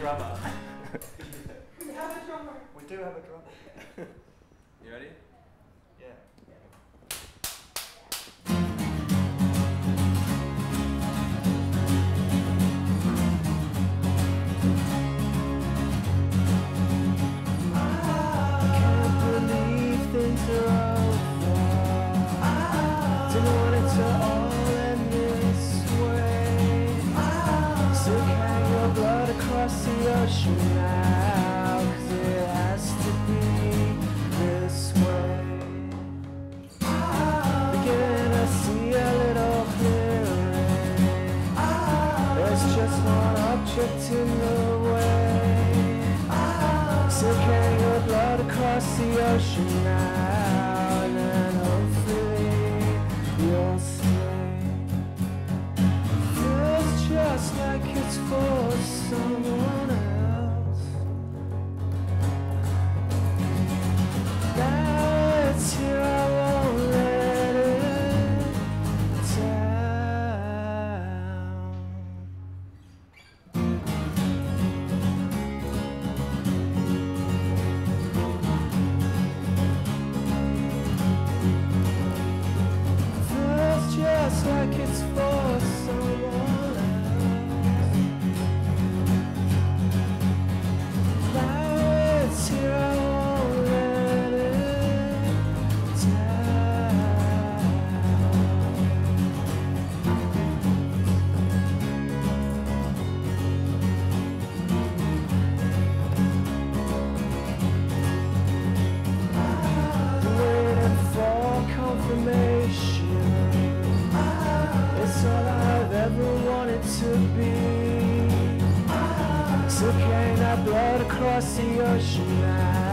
drummer. We have a drummer. We do have a drummer. You ready? Yeah. Things are over. Didn't want it to all end this way. So hang your blood across the ocean now, 'cause it has to be this way. Beginning to see a little clearer. There's just one object in the way. So carry your blood across the ocean now, and then hopefully you'll stay. Feels just like it's for someone else. Now it's here, I won't let it down. Just like it's for someone else. Now it's here, I won't let it down. Waiting for confirmation. It's all I've ever wanted to be. So carrying that blood across the ocean now.